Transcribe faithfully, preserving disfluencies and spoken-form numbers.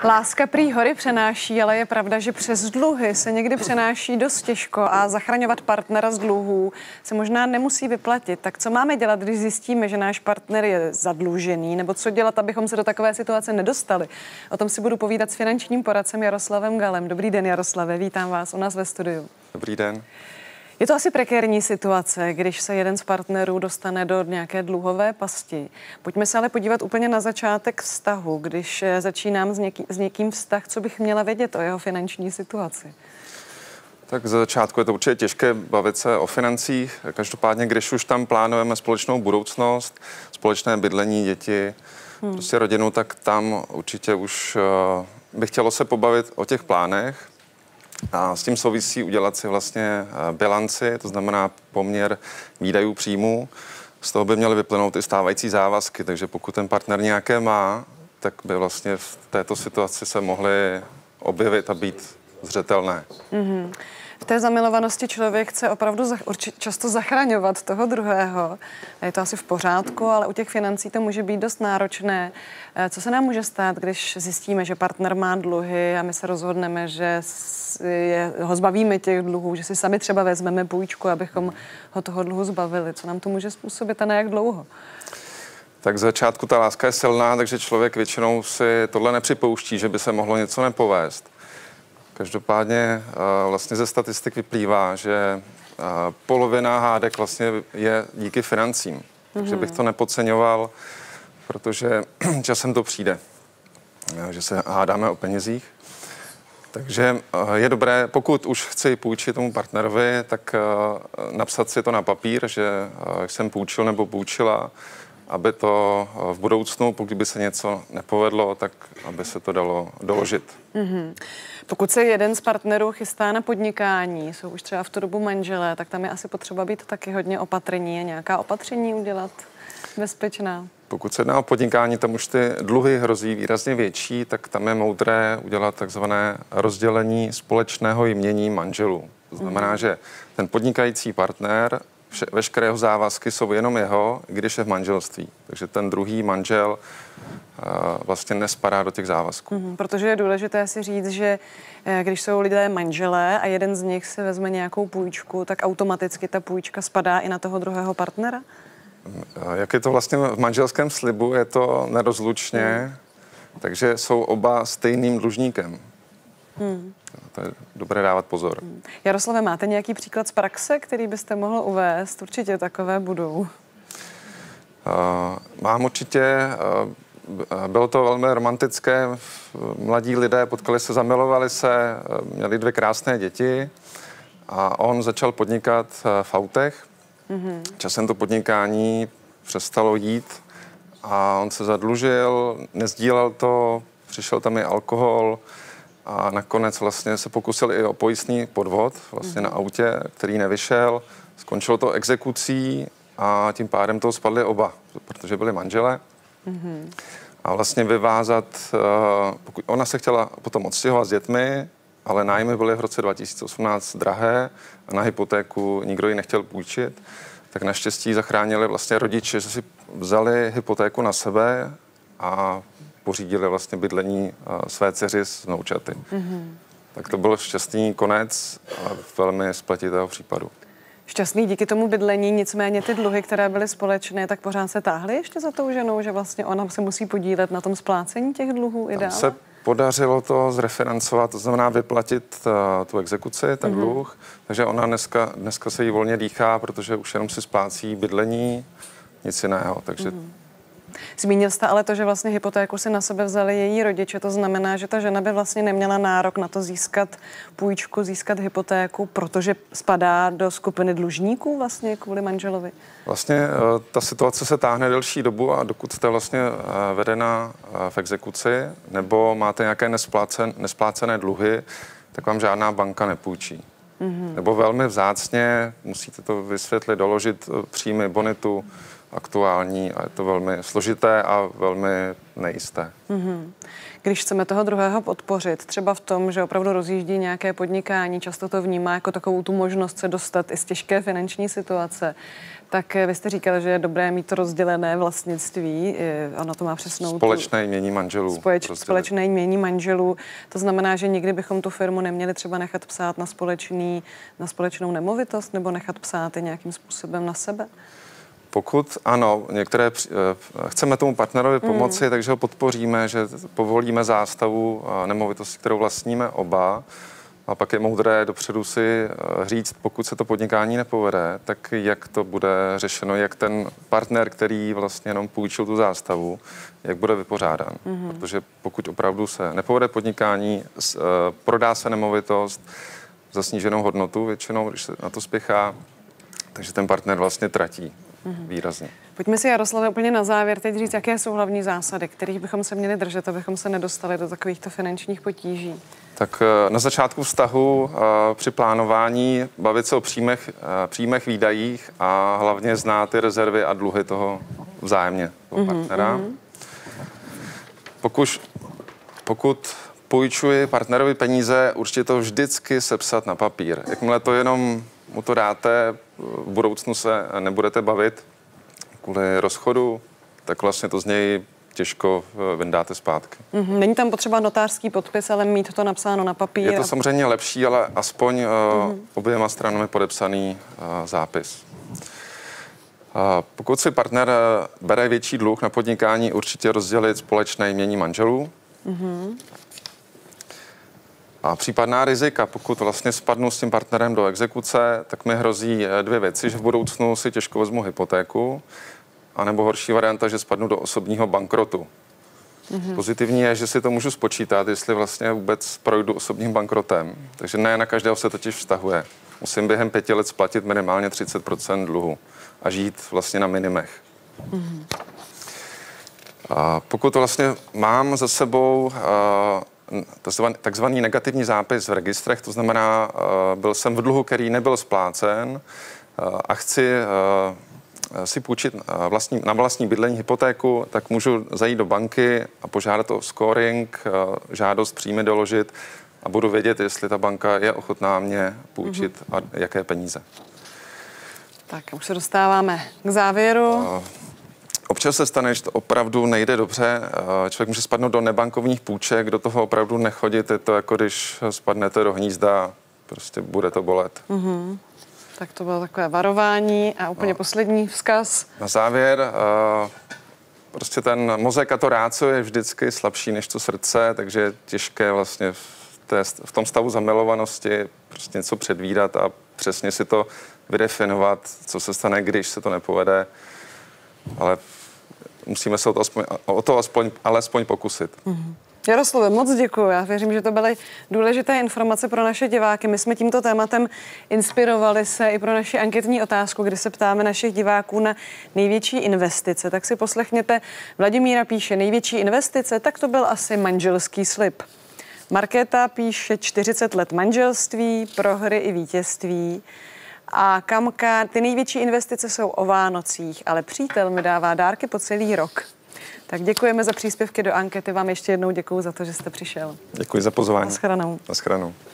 Láska prý hory přenáší, ale je pravda, že přes dluhy se někdy přenáší dost těžko a zachraňovat partnera z dluhů se možná nemusí vyplatit. Tak co máme dělat, když zjistíme, že náš partner je zadlužený, nebo co dělat, abychom se do takové situace nedostali? O tom si budu povídat s finančním poradcem Jaroslavem Galem. Dobrý den, Jaroslave, vítám vás u nás ve studiu. Dobrý den. Je to asi prekérní situace, když se jeden z partnerů dostane do nějaké dluhové pasti. Pojďme se ale podívat úplně na začátek vztahu. Když začínám s, něký, s někým vztah, co bych měla vědět o jeho finanční situaci? Tak za začátku je to určitě těžké bavit se o financích. Každopádně, když už tam plánujeme společnou budoucnost, společné bydlení, děti, hmm. prostě rodinu, tak tam určitě už uh, bych chtělo se pobavit o těch plánech. A s tím souvisí udělat si vlastně bilanci, to znamená poměr výdajů příjmů. Z toho by měly vyplynout i stávající závazky, takže pokud ten partner nějaké má, tak by vlastně v této situaci se mohly objevit a být zřetelné. Mm-hmm. V té zamilovanosti člověk chce opravdu zach- urči- často zachraňovat toho druhého. Je to asi v pořádku, ale u těch financí to může být dost náročné. Co se nám může stát, když zjistíme, že partner má dluhy a my se rozhodneme, že je, ho zbavíme těch dluhů, že si sami třeba vezmeme půjčku, abychom ho toho dluhu zbavili? Co nám to může způsobit a na jak dlouho? Tak z začátku ta láska je silná, takže člověk většinou si tohle nepřipouští, že by se mohlo něco nepovést. Každopádně vlastně ze statistik vyplývá, že polovina hádek vlastně je díky financím. Mm-hmm. Takže bych to nepodceňoval, protože časem to přijde, že se hádáme o penězích. Takže je dobré, pokud už chci půjčit tomu partnerovi, tak napsat si to na papír, že jsem půjčil nebo půjčila, aby to v budoucnu, pokud by se něco nepovedlo, tak aby se to dalo doložit. Mm-hmm. Pokud se jeden z partnerů chystá na podnikání, jsou už třeba v tu dobu manželé, tak tam je asi potřeba být taky hodně opatrní a nějaká opatření udělat bezpečná. Pokud se jedná o podnikání, tam už ty dluhy hrozí výrazně větší, tak tam je moudré udělat takzvané rozdělení společného jmění manželů. To znamená, mm-hmm. že ten podnikající partner, vše, veškerého závazky jsou jenom jeho, když je v manželství. Takže ten druhý manžel uh, vlastně nespadá do těch závazků. Mm-hmm, protože je důležité si říct, že když jsou lidé manželé a jeden z nich si vezme nějakou půjčku, tak automaticky ta půjčka spadá i na toho druhého partnera? Jak je to vlastně v manželském slibu, je to nerozlučně, mm. takže jsou oba stejným dlužníkem. Mm. To je dobré dávat pozor. Jaroslave, máte nějaký příklad z praxe, který byste mohl uvést? Určitě takové budou. Uh, mám určitě. Uh, bylo to velmi romantické. Mladí lidé potkali se, zamilovali se, měli dvě krásné děti a on začal podnikat v autech. Mm-hmm. Časem to podnikání přestalo jít a on se zadlužil, nezdílel to, přišel tam i alkohol a nakonec vlastně se pokusil i o pojistný podvod vlastně mm-hmm. na autě, který nevyšel. Skončilo to exekucí a tím pádem toho spadli oba, protože byli manželé. Mm-hmm. A vlastně vyvázat, pokud ona se chtěla potom odstěhovat s dětmi, ale nájmy byly v roce dva tisíce osmnáct drahé a na hypotéku nikdo ji nechtěl půjčit, tak naštěstí zachránili vlastně rodiče, že si vzali hypotéku na sebe a pořídili vlastně bydlení své dceři s vnoučaty. Mm-hmm. Tak to byl šťastný konec velmi spletitého případu. Šťastný díky tomu bydlení, nicméně ty dluhy, které byly společné, tak pořád se táhly ještě za tou ženou, že vlastně ona se musí podílet na tom splácení těch dluhů i dále? Se podařilo to zrefinancovat, to znamená vyplatit uh, tu exekuci, ten mm-hmm. dluh, takže ona dneska, dneska se jí volně dýchá, protože už jenom si splácí bydlení, nic jiného, takže... Mm-hmm. Zmínil jste ale to, že vlastně hypotéku si na sebe vzali její rodiče, to znamená, že ta žena by vlastně neměla nárok na to získat půjčku, získat hypotéku, protože spadá do skupiny dlužníků vlastně kvůli manželovi? Vlastně ta situace se táhne delší dobu a dokud jste vlastně vedena v exekuci nebo máte nějaké nesplácen, nesplácené dluhy, tak vám žádná banka nepůjčí. Mm-hmm. Nebo velmi vzácně musíte to vysvětlit, doložit příjmy, bonitu, aktuální a je to velmi složité a velmi nejisté. Mm-hmm. Když chceme toho druhého podpořit, třeba v tom, že opravdu rozjíždí nějaké podnikání, často to vnímá jako takovou tu možnost se dostat i z těžké finanční situace, tak vy jste říkal, že je dobré mít to rozdělené vlastnictví. Ono to má přesnou Společné jmění manželů. Společ, společné jmění manželů. To znamená, že nikdy bychom tu firmu neměli třeba nechat psát na, společný, na společnou nemovitost nebo nechat psát i nějakým způsobem na sebe? Pokud ano, některé chceme tomu partnerovi pomoci, mm. takže ho podpoříme, že povolíme zástavu nemovitosti, kterou vlastníme oba. A pak je moudré dopředu si říct, pokud se to podnikání nepovede, tak jak to bude řešeno, jak ten partner, který vlastně jenom půjčil tu zástavu, jak bude vypořádán. Mm-hmm. Protože pokud opravdu se nepovede podnikání, prodá se nemovitost za sníženou hodnotu většinou, když se na to spěchá, takže ten partner vlastně tratí mm-hmm. výrazně. Pojďme si, Jaroslave, úplně na závěr teď říct, jaké jsou hlavní zásady, kterých bychom se měli držet, abychom se nedostali do takovýchto finančních potíží. Tak na začátku vztahu při plánování bavit se o příjmech, příjmech, výdajích a hlavně znát ty rezervy a dluhy toho vzájemně, toho partnera. Mm-hmm. Pokud, pokud půjčuji partnerovi peníze, určitě to vždycky sepsat na papír. Jakmile to jenom mu to dáte, v budoucnu se nebudete bavit kvůli rozchodu, tak vlastně to z něj těžko vyndáte zpátky. Mm-hmm. Není tam potřeba notářský podpis, ale mít to napsáno na papír. Je to samozřejmě lepší, ale aspoň mm-hmm. uh, oběma stranami podepsaný uh, zápis. Uh, pokud si partner uh, bere větší dluh na podnikání, určitě rozdělit společné jmění manželů. Mm-hmm. A případná rizika, pokud vlastně spadnu s tím partnerem do exekuce, tak mi hrozí dvě věci, že v budoucnu si těžko vezmu hypotéku, a nebo horší varianta, že spadnu do osobního bankrotu. Mm-hmm. Pozitivní je, že si to můžu spočítat, jestli vlastně vůbec projdu osobním bankrotem. Takže ne na každého se totiž vztahuje. Musím během pěti let splatit minimálně třicet procent dluhu a žít vlastně na minimech. Mm-hmm. A pokud vlastně mám za sebou uh, takzvaný negativní zápis v registrech, to znamená, uh, byl jsem v dluhu, který nebyl splácen uh, a chci uh, si půjčit vlastní, na vlastní bydlení hypotéku, tak můžu zajít do banky a požádat o scoring, žádost příjmy doložit a budu vědět, jestli ta banka je ochotná mě půjčit mm-hmm. a jaké peníze. Tak už se dostáváme k závěru. Občas se stane, že to opravdu nejde dobře. Člověk může spadnout do nebankovních půjček, do toho opravdu nechodit. Je to jako když spadnete do hnízda, prostě bude to bolet. Mm-hmm. Tak to bylo takové varování a úplně no. poslední vzkaz. Na závěr, uh, prostě ten mozek a to rácio je vždycky slabší než to srdce, takže je těžké vlastně v, té, v tom stavu zamilovanosti prostě něco předvídat a přesně si to vydefinovat, co se stane, když se to nepovede, ale musíme se o to, aspoň, o to aspoň, alespoň pokusit. Mm-hmm. Jaroslave, moc děkuji. Já věřím, že to byly důležité informace pro naše diváky. My jsme tímto tématem inspirovali se i pro naši anketní otázku, kdy se ptáme našich diváků na největší investice. Tak si poslechněte. Vladimíra píše, největší investice, tak to byl asi manželský slib. Markéta píše čtyřicet let manželství, prohry i vítězství. A Kamka, ty největší investice jsou o Vánocích, ale přítel mi dává dárky po celý rok. Tak děkujeme za příspěvky do ankety. Vám ještě jednou děkuji za to, že jste přišel. Děkuji za pozvání. Naschledanou. Naschledanou.